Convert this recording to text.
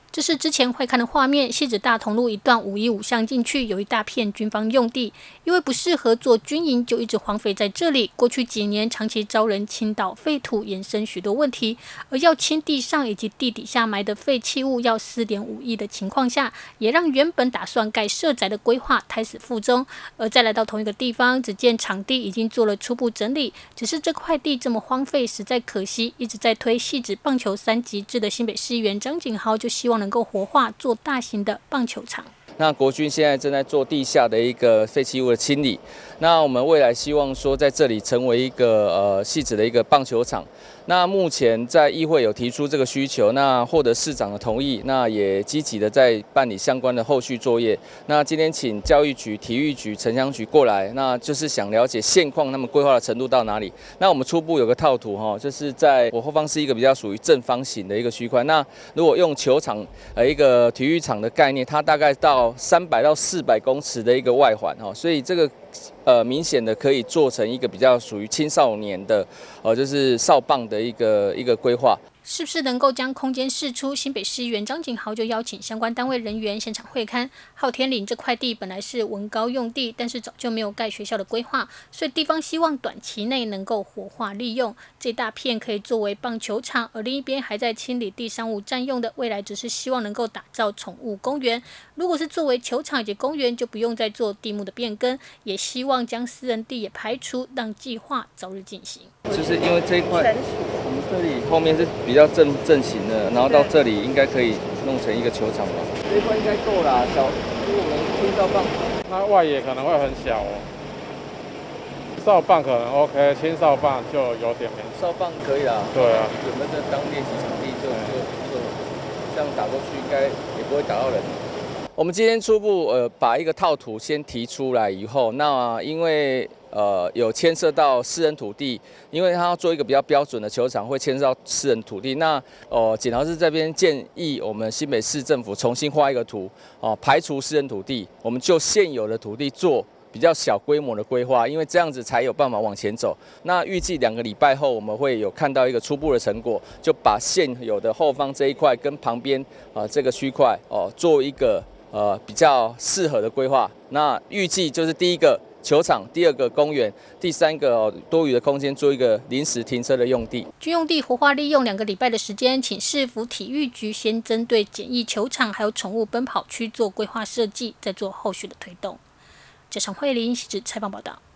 这是之前会看的画面，汐止大同路一段515巷进去有一大片军方用地，因为不适合做军营，就一直荒废在这里。过去几年长期遭人倾倒废土，衍生许多问题。而要清地上以及地底下埋的废弃物要4.5亿的情况下，也让原本打算盖社宅的规划胎死腹中。而再来到同一个地方，只见场地已经做了初步整理，只是这块地这么荒废，实在可惜。一直在推汐止棒球3级制的新北市议员张景豪就希望能够活化做大型的棒球场。 那国军现在正在做地下的一个废弃物的清理。那我们未来希望说在这里成为一个汐止的一个棒球场。那目前在议会有提出这个需求，那获得市长的同意，那也积极的在办理相关的后续作业。那今天请教育局、体育局、城乡局过来，那就是想了解现况他们规划的程度到哪里。那我们初步有个套图就是在我后方是一个比较属于正方形的一个区块。那如果用球场一个体育场的概念，它大概到300到400公尺的一个外环所以这个明显的可以做成一个比较属于青少年的就是少棒的一个规划。 是不是能够将空间释出？新北市议员张景豪就邀请相关单位人员现场会勘。昊天岭这块地本来是文高用地，但是早就没有盖学校的规划，所以地方希望短期内能够活化利用这大片，可以作为棒球场。而另一边还在清理地商务占用的，未来只是希望能够打造宠物公园。如果是作为球场以及公园，就不用再做地目的变更，也希望将私人地也排除，让计划早日进行。 就是因为这一块，我们这里后面是比较正形的，然后到这里应该可以弄成一个球场吧。这一块应该够啦，因为我们青少棒， 它外野可能会很小少棒可能 OK， 青少棒就有点没。 少棒可以啦， 对啊， 准备这当练习场地就这样打过去，应该也不会打到人。我们今天初步把一个套图先提出来以后，那因为有牵涉到私人土地，因为他要做一个比较标准的球场，会牵涉到私人土地。那检讨室这边建议我们新北市政府重新画一个图，排除私人土地，我们就现有的土地做比较小规模的规划，因为这样子才有办法往前走。那预计2个礼拜后，我们会有看到一个初步的成果，就把现有的后方这一块跟旁边这个区块做一个比较适合的规划。那预计就是第一个球场，第2个公园，第3个多余的空间做一个临时停车的用地。 军用地活化利用2个礼拜的时间，请市府体育局先针对简易球场还有宠物奔跑区做规划设计，再做后续的推动。这场惠林汐止采访报道。